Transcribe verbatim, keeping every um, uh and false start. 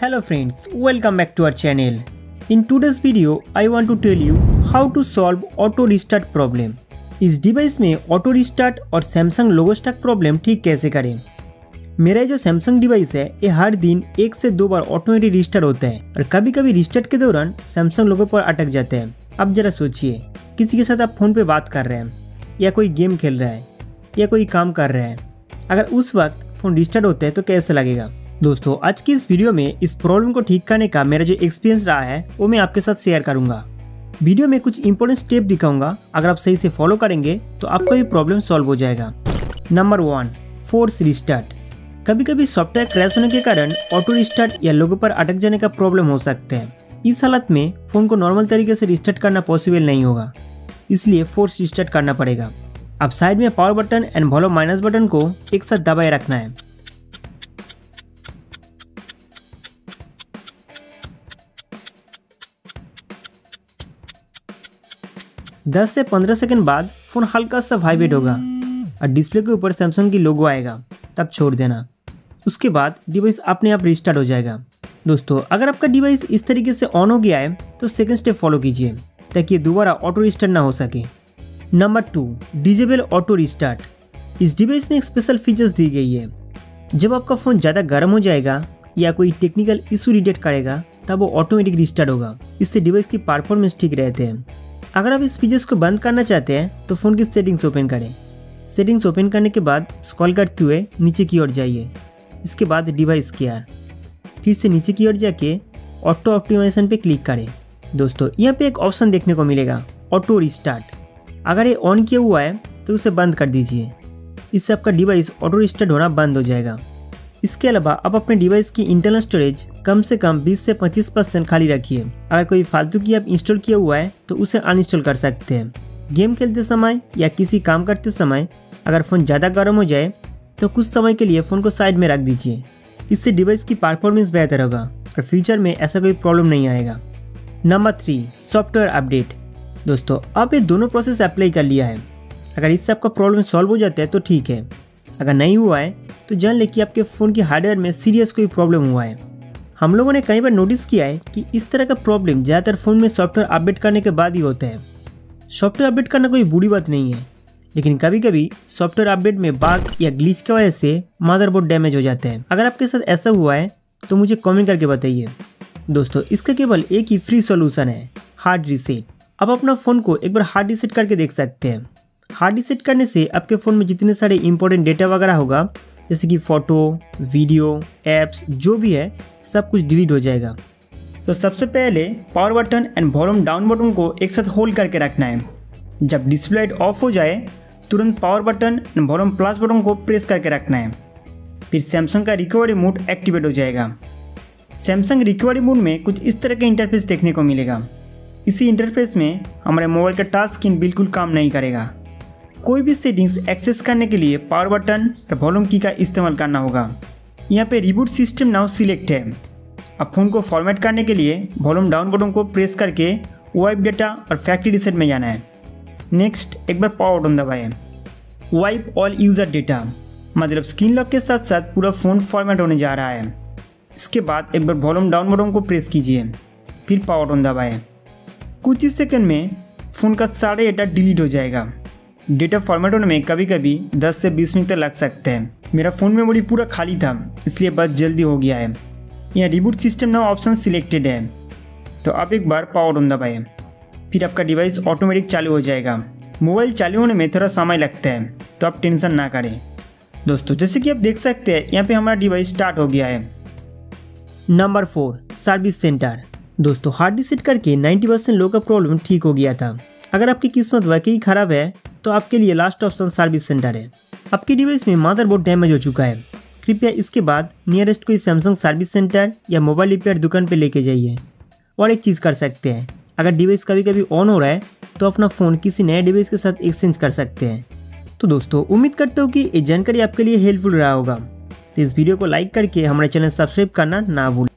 Hello friends, welcome back to our channel. In today's video, I want to tell you how to solve auto restart problem. इस device में auto restart और Samsung logo stuck problem ठीक कैसे करें। मेरा जो Samsung device है ये हर दिन एक से दो बार ऑटोमेटिक रिस्टार्ट होता है और कभी कभी रिस्टार्ट के दौरान सैमसंग लोगो पर अटक जाते हैं। अब जरा सोचिए, किसी के साथ आप फोन पे बात कर रहे हैं या कोई गेम खेल रहा है या कोई काम कर रहा है, अगर उस वक्त फोन रिस्टार्ट होता है तो कैसे लगेगा। दोस्तों, आज की इस वीडियो में इस प्रॉब्लम को ठीक करने का मेरा जो एक्सपीरियंस रहा है वो मैं आपके साथ शेयर करूंगा। वीडियो में कुछ इंपॉर्टेंट स्टेप दिखाऊंगा, अगर आप सही से फॉलो करेंगे तो आपका भी प्रॉब्लम सॉल्व हो जाएगा। Number one, force restart. कभी कभी सॉफ्टवेयर क्रैश होने के कारण ऑटो रिस्टार्ट या लोगो पर अटक जाने का प्रॉब्लम हो सकता है। इस हालत में फोन को नॉर्मल तरीके से रिस्टार्ट करना पॉसिबल नहीं होगा, इसलिए फोर्स रिस्टार्ट करना पड़ेगा। अब साइड में power button and volume minus button को एक साथ दबाए रखना है। दस से पंद्रह सेकंड बाद फोन हल्का सा वाइब्रेट होगा और डिस्प्ले के ऊपर सैमसंग की लोगो आएगा, तब छोड़ देना। उसके बाद डिवाइस अपने आप रिस्टार्ट हो जाएगा। दोस्तों, अगर आपका डिवाइस इस तरीके से ऑन हो गया है तो सेकंड स्टेप फॉलो कीजिए ताकि दोबारा ऑटो रिस्टार्ट ना हो सके। Number two, disable auto restart. इस डिवाइस में एक स्पेशल फीचर्स दी गई है। जब आपका फ़ोन ज़्यादा गर्म हो जाएगा या कोई टेक्निकल इशू डिटेक्ट करेगा तब वो ऑटोमेटिक रिस्टार्ट होगा। इससे डिवाइस की परफॉर्मेंस ठीक रहते हैं। अगर आप इस फीचर्स को बंद करना चाहते हैं तो फ़ोन की सेटिंग्स ओपन करें। सेटिंग्स ओपन करने के बाद स्क्रॉल करते हुए नीचे की ओर जाइए। इसके बाद डिवाइस केयर, फिर से नीचे की ओर जाके ऑटो ऑप्टिमाइजेशन पे क्लिक करें। दोस्तों, यहाँ पे एक ऑप्शन देखने को मिलेगा, ऑटो रिस्टार्ट। अगर ये ऑन किया हुआ है तो उसे बंद कर दीजिए, इससे आपका डिवाइस ऑटो रिस्टार्ट होना बंद हो जाएगा। इसके अलावा आप अपने डिवाइस की इंटरनल स्टोरेज कम से कम बीस से पच्चीस परसेंट खाली रखिए। अगर कोई फालतू की ऐप इंस्टॉल किया हुआ है तो उसे अनइंस्टॉल कर सकते हैं। गेम खेलते समय या किसी काम करते समय अगर फ़ोन ज़्यादा गर्म हो जाए तो कुछ समय के लिए फ़ोन को साइड में रख दीजिए। इससे डिवाइस की परफॉर्मेंस बेहतर होगा और फ्यूचर में ऐसा कोई प्रॉब्लम नहीं आएगा। Number three, software update. दोस्तों, आप ये दोनों प्रोसेस अप्लाई कर लिया है। अगर इससे आपका प्रॉब्लम सॉल्व हो जाता है तो ठीक है, अगर नहीं हुआ है तो जान ले कि आपके फ़ोन की हार्डवेयर में सीरियस कोई प्रॉब्लम हुआ है। हम लोगों ने कई बार नोटिस किया है कि इस तरह का प्रॉब्लम ज़्यादातर फ़ोन में सॉफ्टवेयर अपडेट करने के बाद ही होता है। सॉफ्टवेयर अपडेट करना कोई बुरी बात नहीं है, लेकिन कभी कभी सॉफ्टवेयर अपडेट में बग या ग्लिच की वजह से मदरबोर्ड डैमेज हो जाता है। अगर आपके साथ ऐसा हुआ है तो मुझे कमेंट करके बताइए। दोस्तों, इसका केवल एक ही फ्री सोल्यूशन है, हार्ड रीसेट। आप अपना फ़ोन को एक बार हार्ड रीसेट करके देख सकते हैं। हार्ड रीसेट करने से आपके फ़ोन में जितने सारे इंपॉर्टेंट डेटा वगैरह होगा, जैसे कि फ़ोटो, वीडियो, ऐप्स, जो भी है सब कुछ डिलीट हो जाएगा। तो सबसे पहले power button and volume down button को एक साथ होल्ड करके रखना है। जब डिस्प्ले लाइट ऑफ हो जाए तुरंत power button and volume plus button को प्रेस करके रखना है। फिर सैमसंग का रिकवरी मोड एक्टिवेट हो जाएगा। सैमसंग रिकवरी मोड में कुछ इस तरह का इंटरफेस देखने को मिलेगा। इसी इंटरफेस में हमारे मोबाइल का टच स्क्रीन बिल्कुल काम नहीं करेगा। कोई भी सेटिंग्स एक्सेस करने के लिए पावर बटन और वॉल्यूम की का इस्तेमाल करना होगा। यहाँ पे रिबूट सिस्टम नाउ सिलेक्ट है। अब फ़ोन को फॉर्मेट करने के लिए वॉल्यूम डाउन बटन को प्रेस करके वाइप डेटा और फैक्ट्री रीसेट में जाना है। नेक्स्ट एक बार पावर बटन दबाएं। वाइप ऑल यूज़र डेटा, मतलब स्क्रीन लॉक के साथ साथ पूरा फ़ोन फॉर्मेट होने जा रहा है। इसके बाद एक बार वॉल्यूम डाउन बटन को प्रेस कीजिए, फिर पावर बटन दबाएं। कुछ ही सेकंड में फ़ोन का सारा डेटा डिलीट हो जाएगा। डेटा फॉर्मेट होने में कभी कभी दस से बीस मिनट तक लग सकते हैं। मेरा फ़ोन मेमोरी पूरा खाली था, इसलिए बहुत जल्दी हो गया है। यहाँ reboot system now option selected है, तो आप एक बार पावर बटन दबाएं, फिर आपका डिवाइस ऑटोमेटिक चालू हो जाएगा। मोबाइल चालू होने में थोड़ा समय लगता है, तो आप टेंशन ना करें। दोस्तों, जैसे कि आप देख सकते हैं यहाँ पे हमारा डिवाइस स्टार्ट हो गया है। Number four, service centre. दोस्तों, हार्ड रीसेट करके नब्बे परसेंट लोगों का प्रॉब्लम ठीक हो गया था। अगर आपकी किस्मत वाकई ख़राब है तो आपके लिए लास्ट ऑप्शन सर्विस सेंटर है। आपके डिवाइस में मदरबोर्ड डैमेज हो चुका है, कृपया इसके बाद नियरेस्ट कोई सैमसंग सर्विस सेंटर या मोबाइल रिपेयर दुकान पे लेके जाइए। और एक चीज़ कर सकते हैं, अगर डिवाइस कभी कभी ऑन हो रहा है तो अपना फ़ोन किसी नए डिवाइस के साथ एक्सचेंज कर सकते हैं। तो दोस्तों, उम्मीद करता हूँ कि ये जानकारी आपके लिए हेल्पफुल रहा होगा। तो इस वीडियो को लाइक करके हमारे चैनल सब्सक्राइब करना ना भूलें।